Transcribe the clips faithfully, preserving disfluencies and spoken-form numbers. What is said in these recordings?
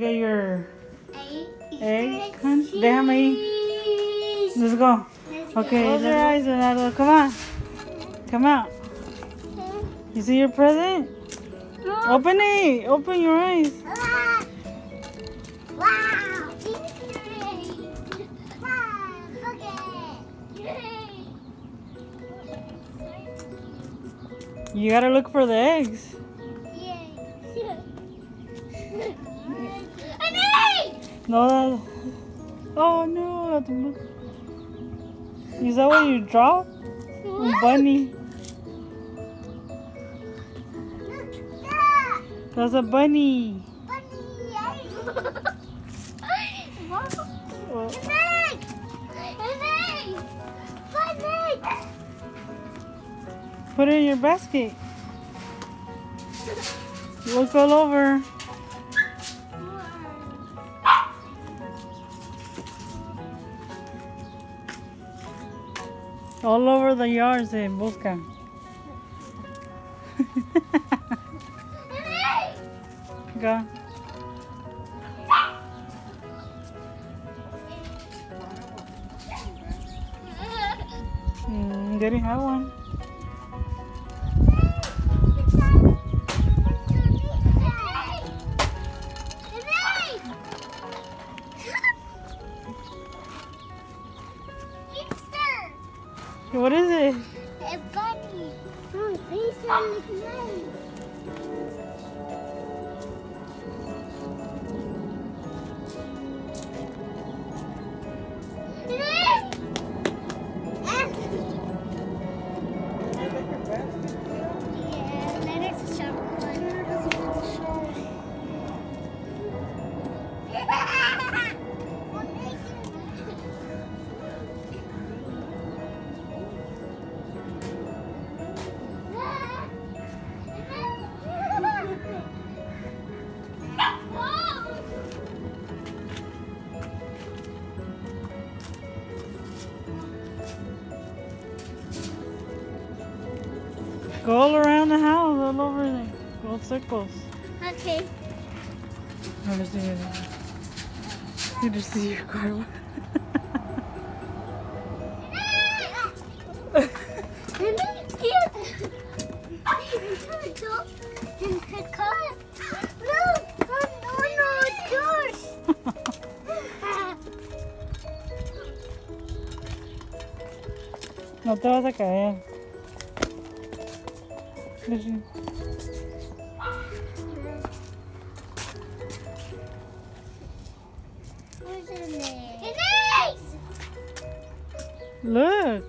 get your Egg. egg. Hun. Déjame ahí. Let's go. Okay, close your eyes, Leonardo. Come on. Come out. You see your present? Open it. Open your eyes. Ah. Wow. Easter egg. Wow. Look at it. You gotta look for the eggs. Yay. An egg. No, that. Oh no. Is that what you dropped? A bunny. That's a bunny. Bunny egg. What? Oh. An egg. An egg. Bunny. Put it in your basket. Look all over. All over the yard, se busca. An egg. Go. Mm, didn't have one. What is it? A bunny. Oh, Easter looks nice. Go all around the house, all over there. Go circles. Okay. Let me see it. Need to see your car. No te vas a caer. Look.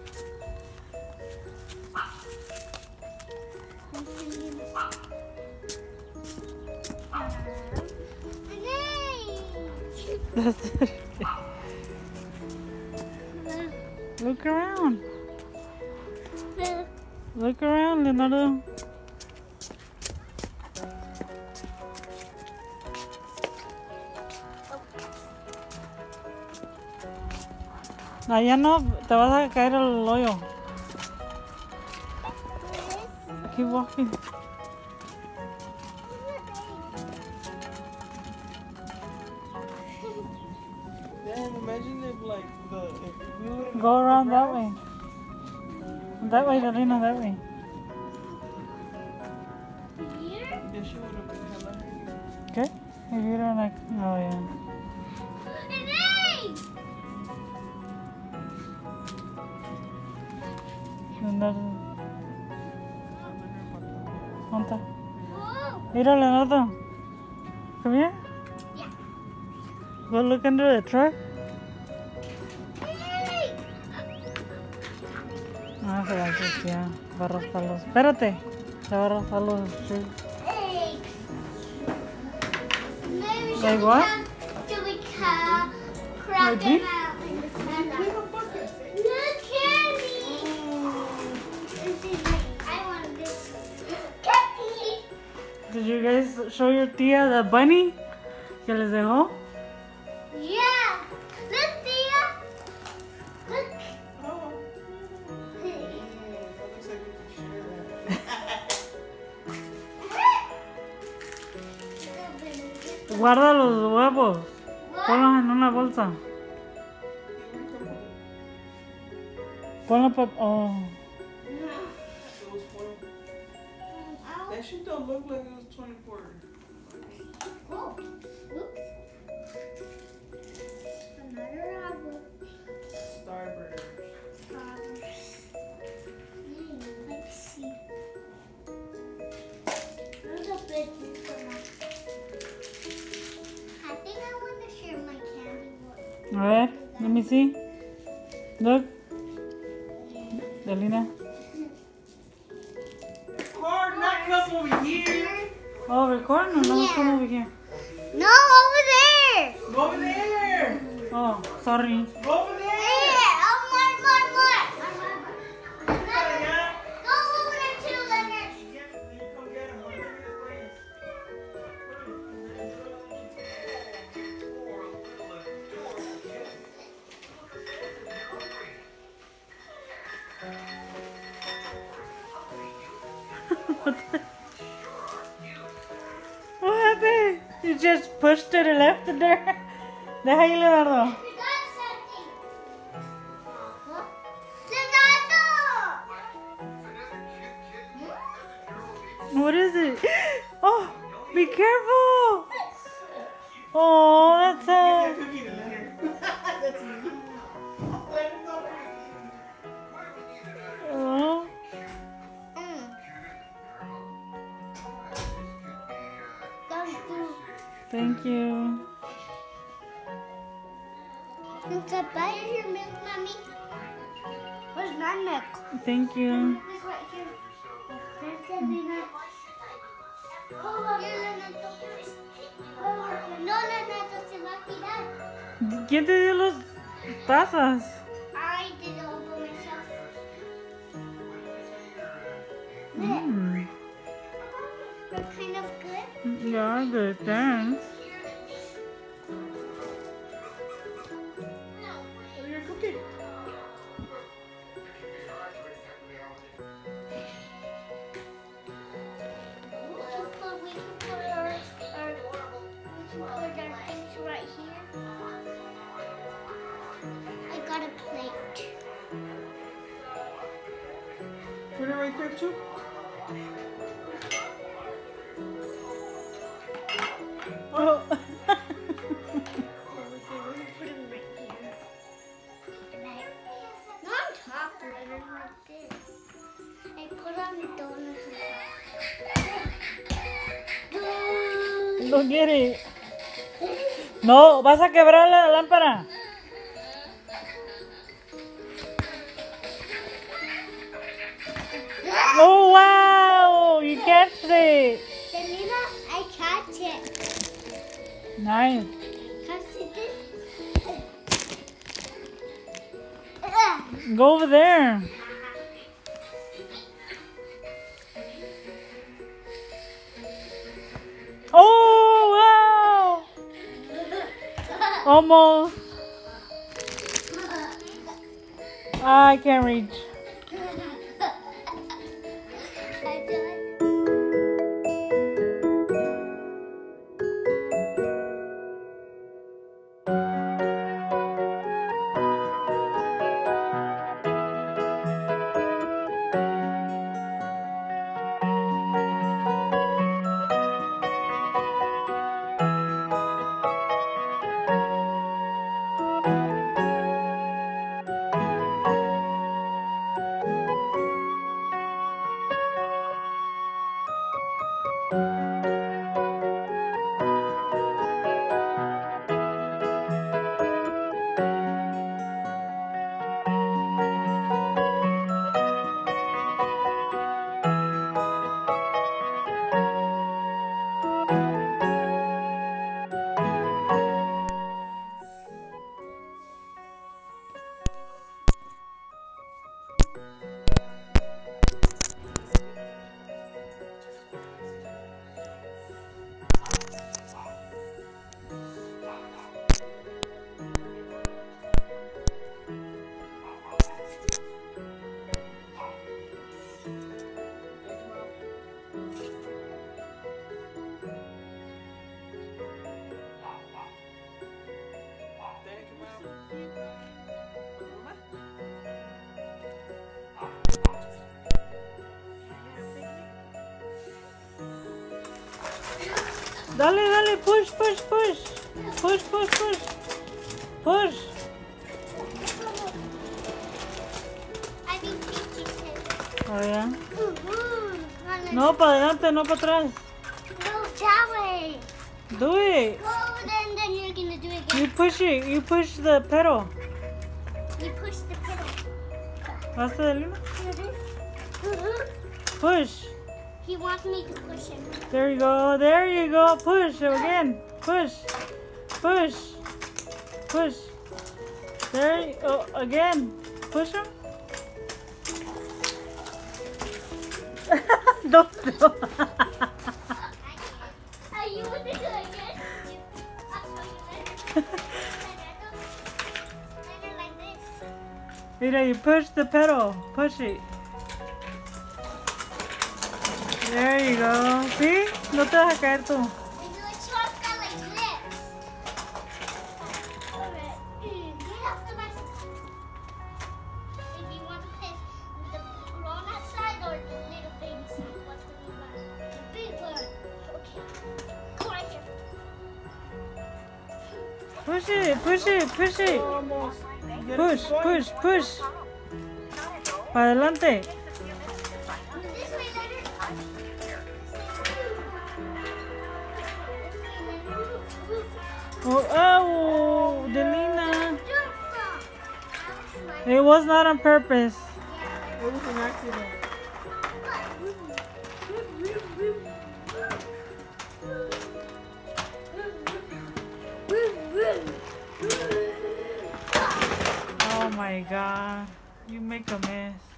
That's it. Look around. Look around, Leonardo. Allá no, te vas a caer al hoyo. Keep walking. Damn, imagine if like the if we would've Go around that way. That way, Darina, that way. yeah, she would have been hella hurt. Okay? If you don't like, oh yeah. Leonardo. ¿Dónde está? Mira, Leonardo. Come here. Yeah. Go look under the truck. Ah, se va a ensuciar. Va a raspar los... Espérate. Se va a raspar los... shoes. Like what? Do we ca- crop Like them this? out in the sun? Look, Candy! I want this. Candy! Did you guys show your tía the bunny? Que les dejó? Yeah! Look, Tia! Look! Oh. That looks like we could share that. Guarda los huevos. Ponlos en una bolsa. Ponlo pa... Oh. That shit don't look like it was twenty-four. Oh, oops. Another robber. Starburst. Mm, let's see. There's a big one. I think I want to share my candy one. A ver, let me see. Look. Delina. Car, not come over here. Oh, recording or no? Yeah. Come over here. No, over there. Go over there. Oh, sorry. Go over there. Yeah, oh, more, more, more. Yeah. Go over there too, Leonard. Yeah, you come get him. Look at his face. What happened? You just pushed it and left it there? Deja ahí, Leonardo. We got something. Huh? Leonardo! What is it? Oh, be careful. Oh, that's Yeah, a... cookie to Leonard. That's easy. Leonard's over Oh. Mm. Thank you. Thank you. It's a bite your milk, Mommy. Where's my milk? Thank you. It's right here. There's the peanut. Oh, here, Leonardo. Oh, no, Leonardo, se va a tirar. ¿Quién te dio los tazas? I did it all by myself. Mm. They're kind of good. Yeah, good. Thanks. Over here, cookie. We can put, we can put our, our, we can put our things right here. I got a plate. Put it right there, too. Oh. Put them right here. Like, not on top, Leonard, like this. I put on the donuts on top. Don't get it. No, vas a quebrar la lámpara. Oh, wow. You catched it. Selena, I catch it. Nice. Catch it this. Go over there. Oh, wow. Almost. I can't reach. I do it. Dale, dale, push, push, push. Push, push, push. Push. I think Peachy said. Oh, yeah. No, No, para adelante, no para atrás. that way. Do it. Oh, then, then you're gonna do it again. You push it. You push the pedal. You push the pedal. ¿Vas a Lina? Push. He wants me to push him. There you go. There you go. Push again. Push. Push. Push. There you go. Again. Push him. Don't do Are you gonna do it again? I'll show you later. Later like this. Mira, you push the pedal. Push it. There you go. ¿Sí? No te vas a caer tú. We do a shortcut like this. Alright. Get off the bicycle. If you want to play the grown-up side or the little baby side, what's the big one? The big one. Okay. Come right here. Push it, push it, push it. Push, push, push. Para adelante. This way, later. Oh, oh, Delina. It was not on purpose. It was an accident. Oh my God. You make a mess.